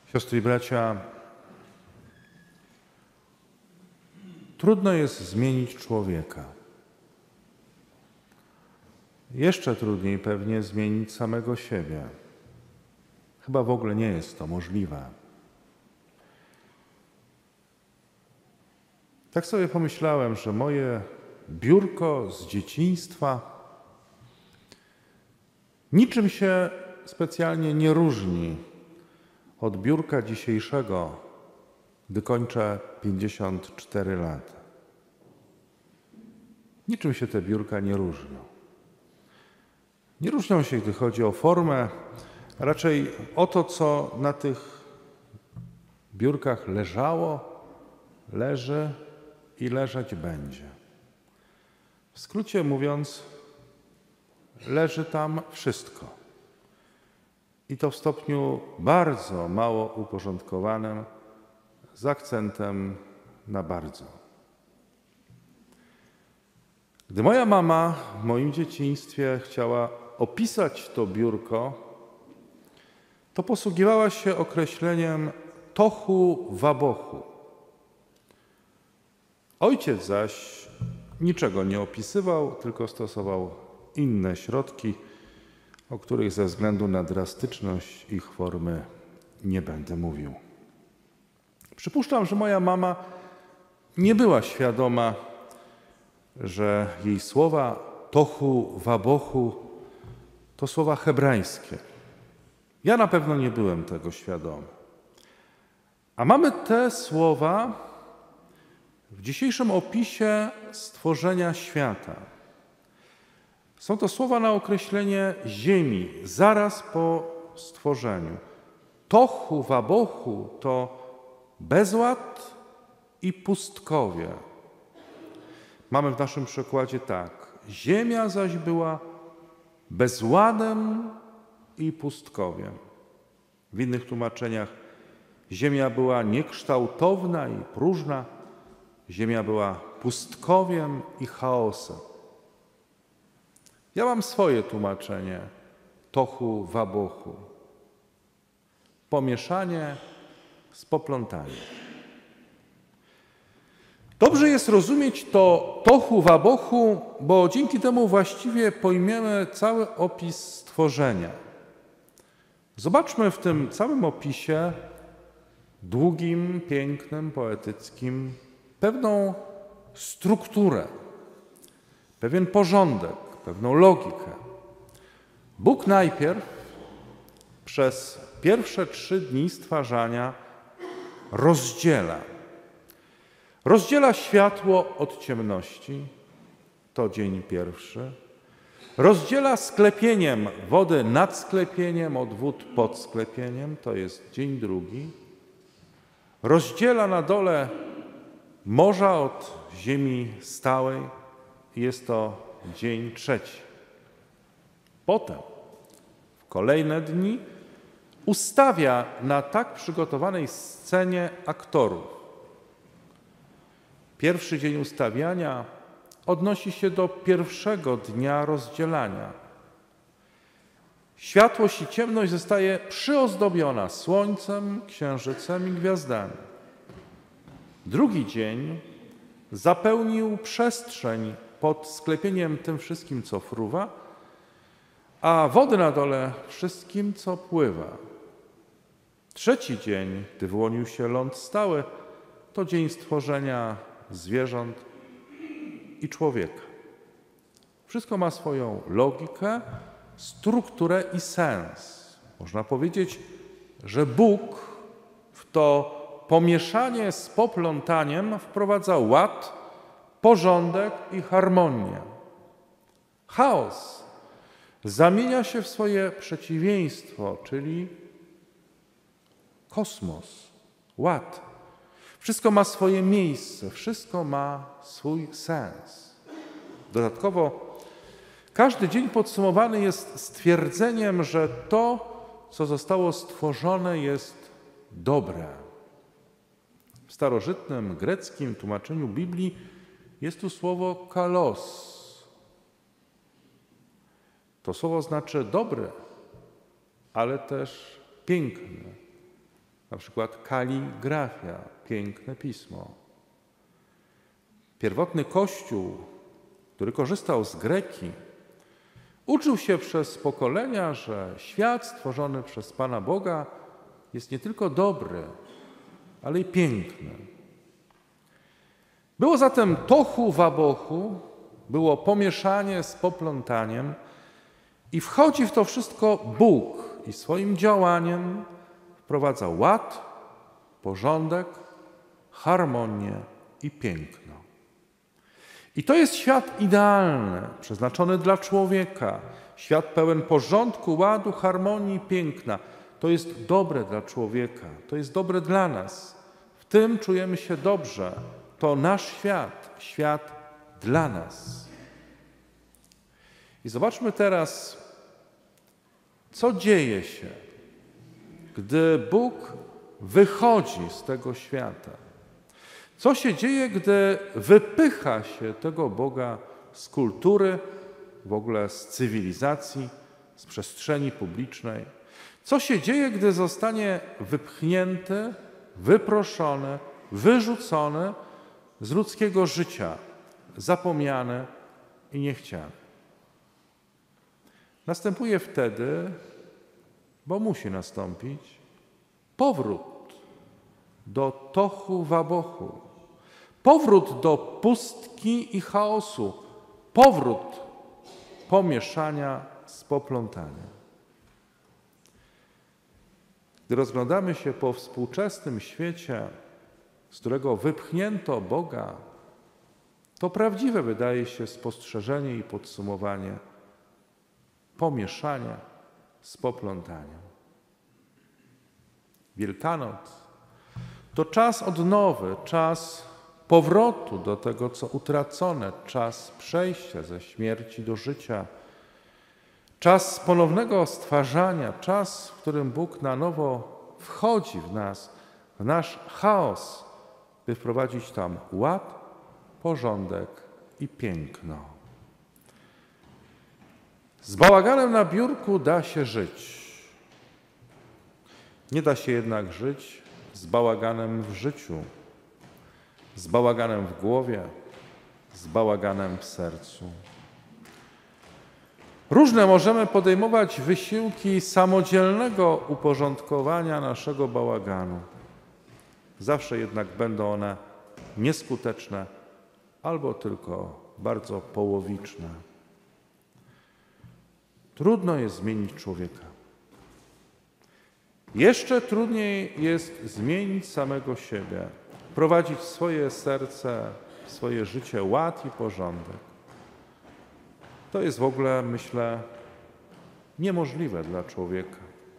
Siostry i bracia, trudno jest zmienić człowieka. Jeszcze trudniej pewnie zmienić samego siebie. Chyba w ogóle nie jest to możliwe. Tak sobie pomyślałem, że moje biurko z dzieciństwa niczym się specjalnie nie różni od biurka dzisiejszego, gdy kończę 54 lata. Niczym się te biurka nie różnią. Nie różnią się, gdy chodzi o formę, a raczej o to, co na tych biurkach leżało, leży i leżeć będzie. W skrócie mówiąc, leży tam wszystko. I to w stopniu bardzo mało uporządkowanym, z akcentem na bardzo. Gdy moja mama w moim dzieciństwie chciała opisać to biurko, to posługiwała się określeniem tohu wabohu. Ojciec zaś niczego nie opisywał, tylko stosował inne środki, o których ze względu na drastyczność ich formy nie będę mówił. Przypuszczam, że moja mama nie była świadoma, że jej słowa tohu wabohu to słowa hebrajskie. Ja na pewno nie byłem tego świadomy. A mamy te słowa w dzisiejszym opisie stworzenia świata. Są to słowa na określenie ziemi zaraz po stworzeniu. Tohu wabohu to bezład i pustkowie. Mamy w naszym przekładzie tak. Ziemia zaś była bezładem i pustkowiem. W innych tłumaczeniach ziemia była niekształtowna i próżna. Ziemia była pustkowiem i chaosem. Ja mam swoje tłumaczenie tohu wabohu. Pomieszanie z poplątaniem. Dobrze jest rozumieć to tohu wabohu, bo dzięki temu właściwie pojmiemy cały opis stworzenia. Zobaczmy w tym całym opisie, długim, pięknym, poetyckim, pewną strukturę, pewien porządek, pewną logikę. Bóg najpierw przez pierwsze 3 dni stwarzania rozdziela. Rozdziela światło od ciemności, to dzień pierwszy. Rozdziela sklepieniem wody nad sklepieniem od wód pod sklepieniem, to jest dzień drugi. Rozdziela na dole morza od ziemi stałej, jest to dzień trzeci. Potem w kolejne dni ustawia na tak przygotowanej scenie aktorów. Pierwszy dzień ustawiania odnosi się do pierwszego dnia rozdzielania. Światłość i ciemność zostaje przyozdobiona słońcem, księżycem i gwiazdami. Drugi dzień zapełnił przestrzeń pod sklepieniem tym wszystkim, co fruwa, a wody na dole wszystkim, co pływa. Trzeci dzień, gdy wyłonił się ląd stały, to dzień stworzenia zwierząt i człowieka. Wszystko ma swoją logikę, strukturę i sens. Można powiedzieć, że Bóg w to pomieszanie z poplątaniem wprowadza ład, porządek i harmonię. Chaos zamienia się w swoje przeciwieństwo, czyli kosmos, ład. Wszystko ma swoje miejsce, wszystko ma swój sens. Dodatkowo każdy dzień podsumowany jest stwierdzeniem, że to, co zostało stworzone, jest dobre. W starożytnym greckim tłumaczeniu Biblii jest tu słowo kalos. To słowo znaczy dobry, ale też piękny. na przykład kaligrafia, piękne pismo. Pierwotny Kościół, który korzystał z greki, uczył się przez pokolenia, że świat stworzony przez Pana Boga jest nie tylko dobry, ale i piękny. Było zatem tohu wabohu, było pomieszanie z poplątaniem i wchodzi w to wszystko Bóg i swoim działaniem wprowadza ład, porządek, harmonię i piękno. I to jest świat idealny, przeznaczony dla człowieka, świat pełen porządku, ładu, harmonii i piękna. To jest dobre dla człowieka, to jest dobre dla nas. W tym czujemy się dobrze. To nasz świat, świat dla nas. I zobaczmy teraz, co dzieje się, gdy Bóg wychodzi z tego świata. Co się dzieje, gdy wypycha się tego Boga z kultury, w ogóle z cywilizacji, z przestrzeni publicznej? Co się dzieje, gdy zostanie wypchnięty, wyproszony, wyrzucony z ludzkiego życia, zapomniany i niechciany? Następuje wtedy, bo musi nastąpić, powrót do tohu wabohu, powrót do pustki i chaosu, powrót pomieszania z poplątaniem. Gdy rozglądamy się po współczesnym świecie, z którego wypchnięto Boga, to prawdziwe wydaje się spostrzeżenie i podsumowanie pomieszania z poplątaniem. Wielkanoc to czas odnowy, czas powrotu do tego, co utracone, czas przejścia ze śmierci do życia, czas ponownego stwarzania, czas, w którym Bóg na nowo wchodzi w nas, w nasz chaos, by wprowadzić tam ład, porządek i piękno. Z bałaganem na biurku da się żyć. Nie da się jednak żyć z bałaganem w życiu, z bałaganem w głowie, z bałaganem w sercu. Różne możemy podejmować wysiłki samodzielnego uporządkowania naszego bałaganu. Zawsze jednak będą one nieskuteczne albo tylko bardzo połowiczne. Trudno jest zmienić człowieka. Jeszcze trudniej jest zmienić samego siebie, wprowadzić w swoje serce, w swoje życie ład i porządek. To jest w ogóle, myślę, niemożliwe dla człowieka.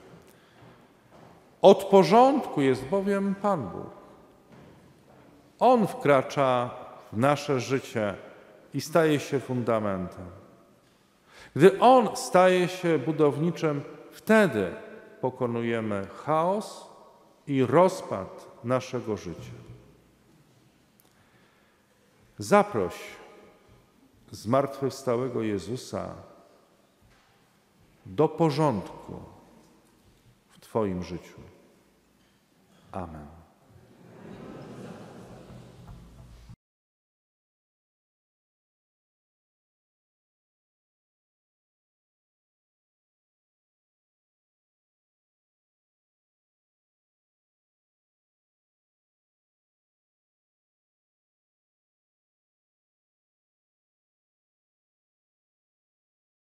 Od porządku jest bowiem Pan Bóg. On wkracza w nasze życie i staje się fundamentem. Gdy On staje się budowniczym, wtedy pokonujemy chaos i rozpad naszego życia. Zaproś zmartwychwstałego Jezusa do porządku w Twoim życiu. Amen.